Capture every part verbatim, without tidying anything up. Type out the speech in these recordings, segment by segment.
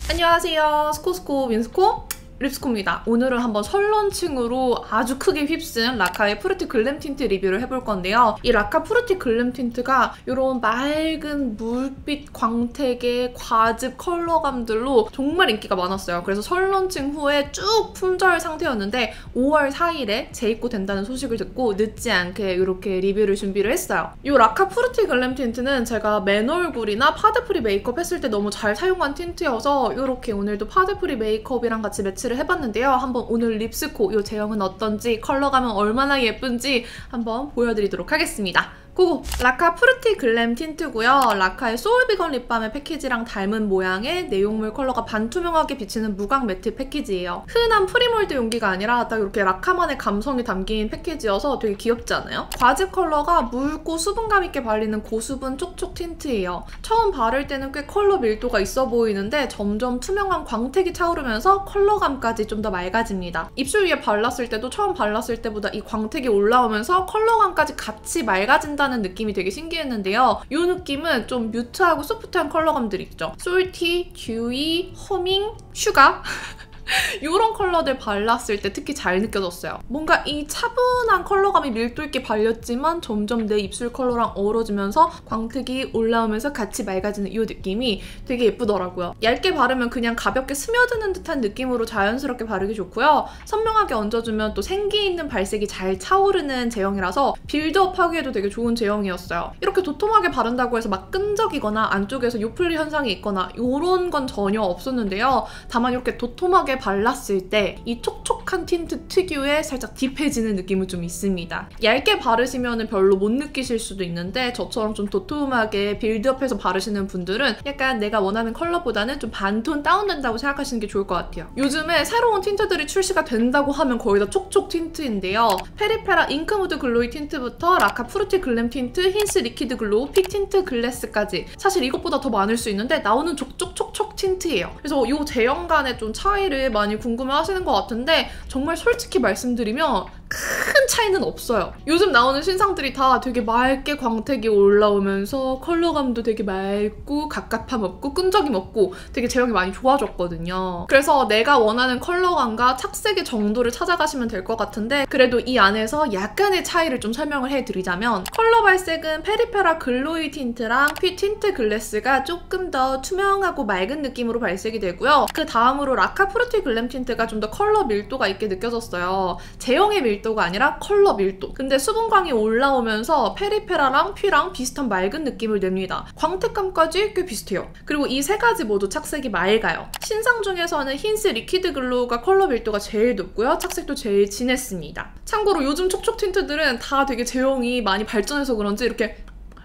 안녕하세요. 스코스코 민스코 립스코입니다. 오늘은 한번 설런칭으로 아주 크게 휩쓴 라카의 프루티 글램 틴트 리뷰를 해볼 건데요. 이 라카 프루티 글램 틴트가 이런 맑은 물빛 광택의 과즙 컬러감들로 정말 인기가 많았어요. 그래서 설런칭 후에 쭉 품절 상태였는데 오월 사일에 재입고 된다는 소식을 듣고 늦지 않게 이렇게 리뷰를 준비를 했어요. 이 라카 프루티 글램 틴트는 제가 맨 얼굴이나 파데프리 메이크업 했을 때 너무 잘 사용한 틴트여서 이렇게 오늘도 파데프리 메이크업이랑 같이 매치를 해봤는데요. 한번 오늘 립스코 이 제형은 어떤지, 컬러감은 얼마나 예쁜지 한번 보여드리도록 하겠습니다. 고고! 라카 프루티 글램 틴트고요. 라카의 소울비건 립밤의 패키지랑 닮은 모양의 내용물 컬러가 반투명하게 비치는 무광 매트 패키지예요. 흔한 프리몰드 용기가 아니라 딱 이렇게 라카만의 감성이 담긴 패키지여서 되게 귀엽지 않아요? 과즙 컬러가 묽고 수분감 있게 발리는 고수분 촉촉 틴트예요. 처음 바를 때는 꽤 컬러 밀도가 있어 보이는데 점점 투명한 광택이 차오르면서 컬러감까지 좀 더 맑아집니다. 입술 위에 발랐을 때도 처음 발랐을 때보다 이 광택이 올라오면서 컬러감까지 같이 맑아진다 는 느낌이 되게 신기했는데요. 이 느낌은 좀 뮤트하고 소프트한 컬러감들 있죠. 솔티, 듀이, 허밍, 슈가 이런 컬러들 발랐을 때 특히 잘 느껴졌어요. 뭔가 이 차분한 컬러감이 밀도 있게 발렸지만 점점 내 입술 컬러랑 어우러지면서 광택이 올라오면서 같이 맑아지는 이 느낌이 되게 예쁘더라고요. 얇게 바르면 그냥 가볍게 스며드는 듯한 느낌으로 자연스럽게 바르기 좋고요. 선명하게 얹어주면 또 생기 있는 발색이 잘 차오르는 제형이라서 빌드업 하기에도 되게 좋은 제형이었어요. 이렇게 도톰하게 바른다고 해서 막 끈적이거나 안쪽에서 요플리 현상이 있거나 이런 건 전혀 없었는데요. 다만 이렇게 도톰하게 발랐을 때 이 촉촉한 틴트 특유의 살짝 딥해지는 느낌은 좀 있습니다. 얇게 바르시면 별로 못 느끼실 수도 있는데 저처럼 좀 도톰하게 빌드업해서 바르시는 분들은 약간 내가 원하는 컬러보다는 좀 반톤 다운된다고 생각하시는 게 좋을 것 같아요. 요즘에 새로운 틴트들이 출시가 된다고 하면 거의 다 촉촉 틴트인데요. 페리페라 잉크무드 글로이 틴트부터 라카 프루티 글램 틴트, 힌스 리퀴드 글로우, 픽 틴트 글래스까지 사실 이것보다 더 많을 수 있는데 나오는 촉촉 촉촉 틴트예요. 그래서 이 제형 간의 좀 차이를 많이 궁금해 하시는 것 같은데 정말 솔직히 말씀드리면 큰 차이는 없어요. 요즘 나오는 신상들이 다 되게 맑게 광택이 올라오면서 컬러감도 되게 맑고 갑갑함 없고 끈적임 없고 되게 제형이 많이 좋아졌거든요. 그래서 내가 원하는 컬러감과 착색의 정도를 찾아가시면 될 것 같은데 그래도 이 안에서 약간의 차이를 좀 설명을 해드리자면 컬러 발색은 페리페라 글로이 틴트랑 피 틴트 글래스가 조금 더 투명하고 맑은 느낌으로 발색이 되고요. 그 다음으로 라카 프루티 글램 틴트가 좀 더 컬러 밀도가 있게 느껴졌어요. 제형의 밀도가 아니라 컬러 밀도. 근데 수분광이 올라오면서 페리페라랑 퓨랑 비슷한 맑은 느낌을 냅니다. 광택감까지 꽤 비슷해요. 그리고 이 세 가지 모두 착색이 맑아요. 신상 중에서는 힌스 리퀴드 글로우가 컬러 밀도가 제일 높고요. 착색도 제일 진했습니다. 참고로 요즘 촉촉 틴트들은 다 되게 제형이 많이 발전해서 그런지 이렇게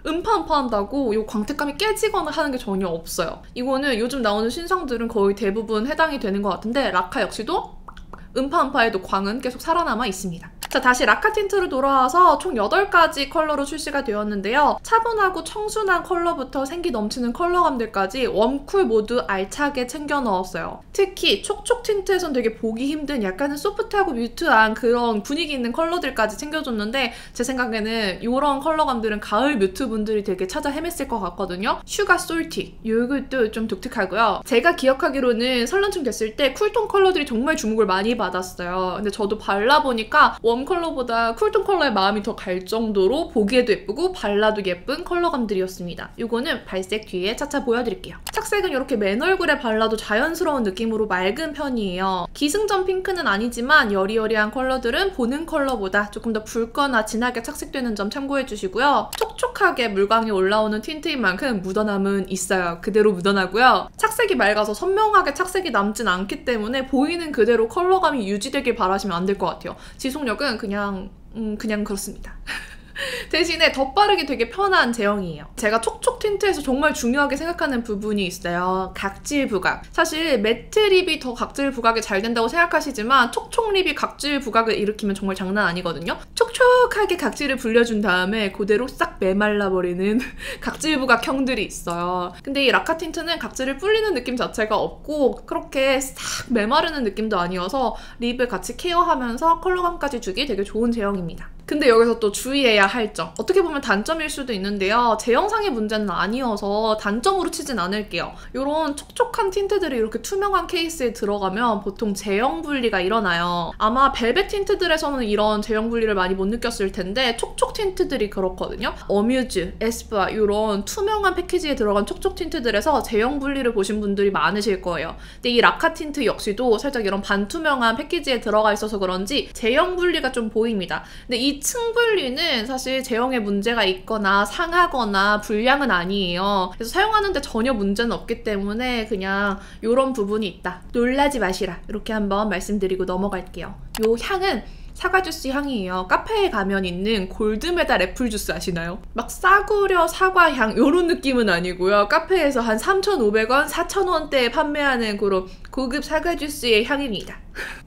음파음파한다고 이 광택감이 깨지거나 하는 게 전혀 없어요. 이거는 요즘 나오는 신상들은 거의 대부분 해당이 되는 것 같은데 라카 역시도 음파음파에도 광은 계속 살아남아 있습니다. 자, 다시 라카 틴트로 돌아와서 총 여덟 가지 컬러로 출시가 되었는데요. 차분하고 청순한 컬러부터 생기 넘치는 컬러감들까지 웜쿨 모두 알차게 챙겨 넣었어요. 특히 촉촉 틴트에선 되게 보기 힘든 약간은 소프트하고 뮤트한 그런 분위기 있는 컬러들까지 챙겨줬는데 제 생각에는 이런 컬러감들은 가을 뮤트 분들이 되게 찾아 헤맸을 것 같거든요. 슈가 솔티 이것도 좀 독특하고요. 제가 기억하기로는 설런칭 됐을 때 쿨톤 컬러들이 정말 주목을 많이 받았어요. 근데 저도 발라보니까 웜 컬러보다 쿨톤 컬러에 마음이 더 갈 정도로 보기에도 예쁘고 발라도 예쁜 컬러감들이었습니다. 이거는 발색 뒤에 차차 보여드릴게요. 착색은 이렇게 맨 얼굴에 발라도 자연스러운 느낌으로 맑은 편이에요. 기승전 핑크는 아니지만 여리여리한 컬러들은 보는 컬러보다 조금 더 붉거나 진하게 착색되는 점 참고해주시고요. 촉촉하게 물광이 올라오는 틴트인 만큼 묻어남은 있어요. 그대로 묻어나고요. 착색이 맑아서 선명하게 착색이 남진 않기 때문에 보이는 그대로 컬러감이 유지되길 바라시면 안 될 것 같아요. 지속력은 그냥 음, 그냥 그렇습니다. 대신에 덧바르기 되게 편한 제형이에요. 제가 촉촉 틴트에서 정말 중요하게 생각하는 부분이 있어요. 각질 부각. 사실 매트 립이 더 각질 부각이 잘 된다고 생각하시지만 촉촉 립이 각질 부각을 일으키면 정말 장난 아니거든요. 촉촉하게 각질을 불려준 다음에 그대로 싹 메말라버리는 각질 부각형들이 있어요. 근데 이 라카 틴트는 각질을 불리는 느낌 자체가 없고 그렇게 싹 메마르는 느낌도 아니어서 립을 같이 케어하면서 컬러감까지 주기 되게 좋은 제형입니다. 근데 여기서 또 주의해야 할 점. 어떻게 보면 단점일 수도 있는데요. 제 영상의 문제는 아니어서 단점으로 치진 않을게요. 이런 촉촉한 틴트들이 이렇게 투명한 케이스에 들어가면 보통 제형 분리가 일어나요. 아마 벨벳 틴트들에서는 이런 제형 분리를 많이 못 느꼈을 텐데 촉촉 틴트들이 그렇거든요. 어뮤즈, 에스쁘아 이런 투명한 패키지에 들어간 촉촉 틴트들에서 제형 분리를 보신 분들이 많으실 거예요. 근데 이 라카 틴트 역시도 살짝 이런 반투명한 패키지에 들어가 있어서 그런지 제형 분리가 좀 보입니다. 근데 이 층 분리는 사실 제형에 문제가 있거나 상하거나 불량은 아니에요. 그래서 사용하는데 전혀 문제는 없기 때문에 그냥 이런 부분이 있다. 놀라지 마시라. 이렇게 한번 말씀드리고 넘어갈게요. 요 향은 사과 주스 향이에요. 카페에 가면 있는 골드메달 애플 주스 아시나요? 막 싸구려 사과 향 이런 느낌은 아니고요. 카페에서 한 삼천오백 원, 사천 원대에 판매하는 그런 고급 사과 주스의 향입니다.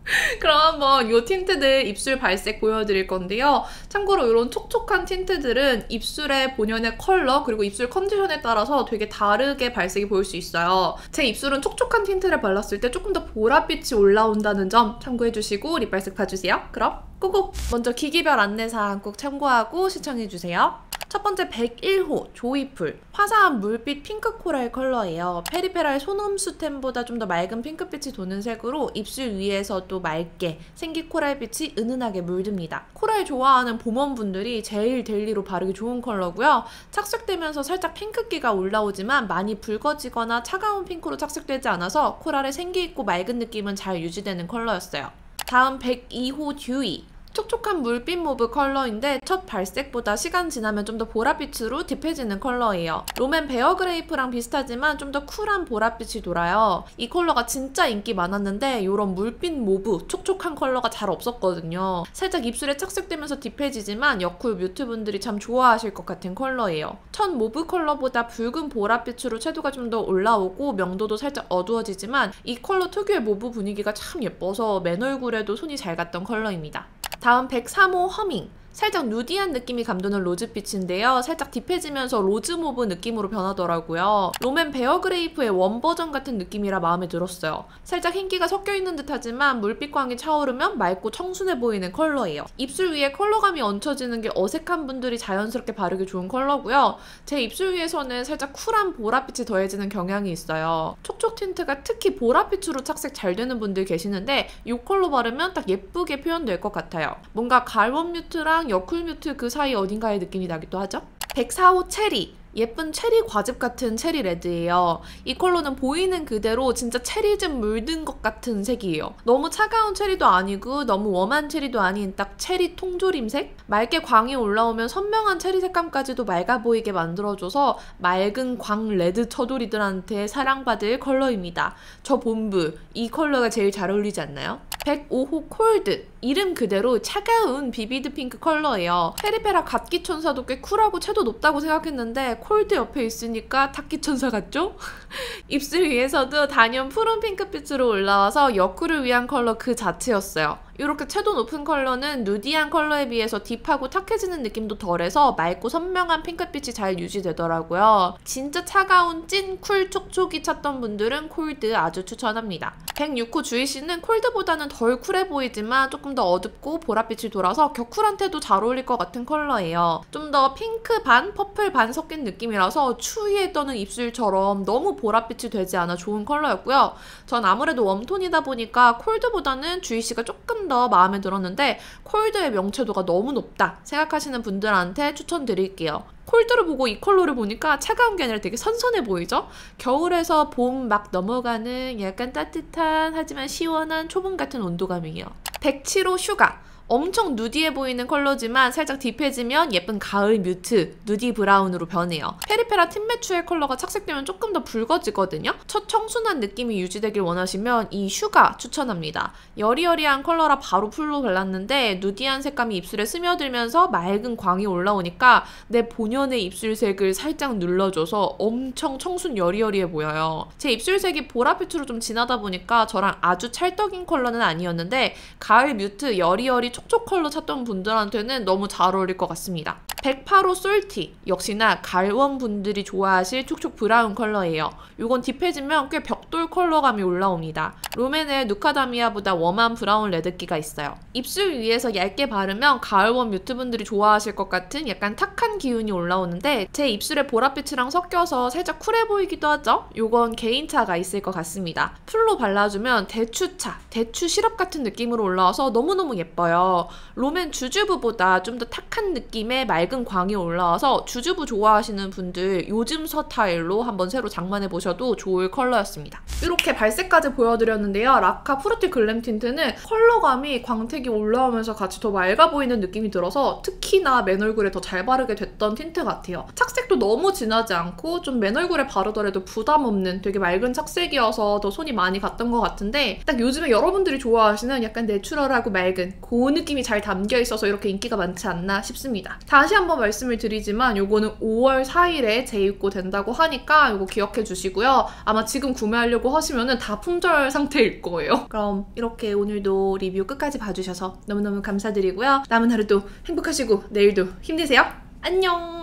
그럼 한번 이 틴트들 입술 발색 보여드릴 건데요. 참고로 이런 촉촉한 틴트들은 입술의 본연의 컬러 그리고 입술 컨디션에 따라서 되게 다르게 발색이 보일 수 있어요. 제 입술은 촉촉한 틴트를 발랐을 때 조금 더 보랏빛이 올라온다는 점 참고해주시고 립 발색 봐주세요. 그럼 고고! 먼저 기기별 안내사항 꼭 참고하고 시청해주세요. 첫 번째 백일 호 조이풀 화사한 물빛 핑크 코랄 컬러예요. 페리페랄 소놈수템보다 좀 더 맑은 핑크빛이 도는 색으로 입술 위에서도 맑게 생기 코랄빛이 은은하게 물듭니다. 코랄 좋아하는 봄원분들이 제일 데일리로 바르기 좋은 컬러고요. 착색되면서 살짝 핑크기가 올라오지만 많이 붉어지거나 차가운 핑크로 착색되지 않아서 코랄의 생기 있고 맑은 느낌은 잘 유지되는 컬러였어요. 다음 백이 호 듀이 촉촉한 물빛 모브 컬러인데 첫 발색보다 시간 지나면 좀 더 보랏빛으로 딥해지는 컬러예요. 롬앤 베어그레이프랑 비슷하지만 좀 더 쿨한 보랏빛이 돌아요. 이 컬러가 진짜 인기 많았는데 이런 물빛 모브, 촉촉한 컬러가 잘 없었거든요. 살짝 입술에 착색되면서 딥해지지만 여쿨 뮤트 분들이 참 좋아하실 것 같은 컬러예요. 첫 모브 컬러보다 붉은 보랏빛으로 채도가 좀 더 올라오고 명도도 살짝 어두워지지만 이 컬러 특유의 모브 분위기가 참 예뻐서 맨 얼굴에도 손이 잘 갔던 컬러입니다. 다음 백삼 호 허밍 살짝 누디한 느낌이 감도는 로즈빛인데요. 살짝 딥해지면서 로즈모브 느낌으로 변하더라고요. 롬앤 베어그레이프의 원버전 같은 느낌이라 마음에 들었어요. 살짝 흰기가 섞여있는 듯하지만 물빛광이 차오르면 맑고 청순해 보이는 컬러예요. 입술 위에 컬러감이 얹혀지는 게 어색한 분들이 자연스럽게 바르기 좋은 컬러고요. 제 입술 위에서는 살짝 쿨한 보랏빛이 더해지는 경향이 있어요. 촉촉 틴트가 특히 보랏빛으로 착색 잘 되는 분들 계시는데 이 컬러 바르면 딱 예쁘게 표현될 것 같아요. 뭔가 갈원 뮤트랑 여쿨 뮤트 그 사이 어딘가의 느낌이 나기도 하죠. 백사 호 체리 예쁜 체리 과즙 같은 체리 레드예요. 이 컬러는 보이는 그대로 진짜 체리즙 물든 것 같은 색이에요. 너무 차가운 체리도 아니고 너무 웜한 체리도 아닌 딱 체리 통조림색? 맑게 광이 올라오면 선명한 체리 색감까지도 맑아 보이게 만들어줘서 맑은 광 레드 처돌이들한테 사랑받을 컬러입니다. 저 본부 이 컬러가 제일 잘 어울리지 않나요? 백오 호 콜드 이름 그대로 차가운 비비드 핑크 컬러예요. 페리페라 갓기천사도 꽤 쿨하고 채도 높다고 생각했는데 콜드 옆에 있으니까 탁기천사 같죠? 입술 위에서도 단연 푸른 핑크빛으로 올라와서 여쿨을 위한 컬러 그 자체였어요. 이렇게 채도 높은 컬러는 누디한 컬러에 비해서 딥하고 탁해지는 느낌도 덜해서 맑고 선명한 핑크빛이 잘 유지되더라고요. 진짜 차가운 찐 쿨 촉촉이 찾던 분들은 콜드 아주 추천합니다. 백육 호 주이씨는 콜드보다는 덜 쿨해 보이지만 조금 더 어둡고 보랏빛이 돌아서 격쿨한테도 잘 어울릴 것 같은 컬러예요. 좀 더 핑크 반, 퍼플 반 섞인 느낌이라서 추위에 떠는 입술처럼 너무 보랏빛이 되지 않아 좋은 컬러였고요. 전 아무래도 웜톤이다 보니까 콜드보다는 주이씨가 조금 더 마음에 들었는데 콜드의 명채도가 너무 높다 생각하시는 분들한테 추천드릴게요. 콜드를 보고 이 컬러를 보니까 차가운 게 아니라 되게 선선해 보이죠? 겨울에서 봄 막 넘어가는 약간 따뜻한 하지만 시원한 초봄 같은 온도감이에요. 백칠 호 슈가 엄청 누디해 보이는 컬러지만 살짝 딥해지면 예쁜 가을 뮤트, 누디 브라운으로 변해요. 페리페라 틴매추의 컬러가 착색되면 조금 더 붉어지거든요. 첫 청순한 느낌이 유지되길 원하시면 이 슈가 추천합니다. 여리여리한 컬러라 바로 풀로 발랐는데 누디한 색감이 입술에 스며들면서 맑은 광이 올라오니까 내 본연의 입술색을 살짝 눌러줘서 엄청 청순 여리여리해 보여요. 제 입술색이 보랏빛으로 좀 진하다 보니까 저랑 아주 찰떡인 컬러는 아니었는데 가을 뮤트, 여리여리 촉촉 컬러 찾던 분들한테는 너무 잘 어울릴 것 같습니다. 백팔 호 솔티 역시나 갈원 분들이 좋아하실 촉촉 브라운 컬러예요. 이건 딥해지면 꽤 벽돌 컬러감이 올라옵니다. 롬앤의 누카다미아보다 웜한 브라운 레드기가 있어요. 입술 위에서 얇게 바르면 가을웜 뮤트분들이 좋아하실 것 같은 약간 탁한 기운이 올라오는데 제 입술에 보랏빛이랑 섞여서 살짝 쿨해 보이기도 하죠? 요건 개인차가 있을 것 같습니다. 풀로 발라주면 대추차, 대추 시럽 같은 느낌으로 올라와서 너무너무 예뻐요. 롬앤 주주부보다 좀 더 탁한 느낌의 맑은 광이 올라와서 주주부 좋아하시는 분들 요즘 스타일로 한번 새로 장만해보셔도 좋을 컬러였습니다. 이렇게 발색까지 보여드렸는데요. 라카 프루티 글램 틴트는 컬러감이 광택이 올라오면서 같이 더 맑아 보이는 느낌이 들어서 특히나 맨 얼굴에 더 잘 바르게 됐던 틴트 같아요. 착색도 너무 진하지 않고 좀 맨 얼굴에 바르더라도 부담 없는 되게 맑은 착색이어서 더 손이 많이 갔던 것 같은데 딱 요즘에 여러분들이 좋아하시는 약간 내추럴하고 맑은 그 느낌이 잘 담겨있어서 이렇게 인기가 많지 않나 싶습니다. 다시 한번 말씀을 드리지만 요거는 오월 사일에 재입고 된다고 하니까 요거 기억해 주시고요. 아마 지금 구매하려고 하시면은 다 품절 상태일 거예요. 그럼 이렇게 오늘도 리뷰 끝까지 봐주셔서 너무너무 감사드리고요. 남은 하루도 행복하시고 내일도 힘내세요. 안녕!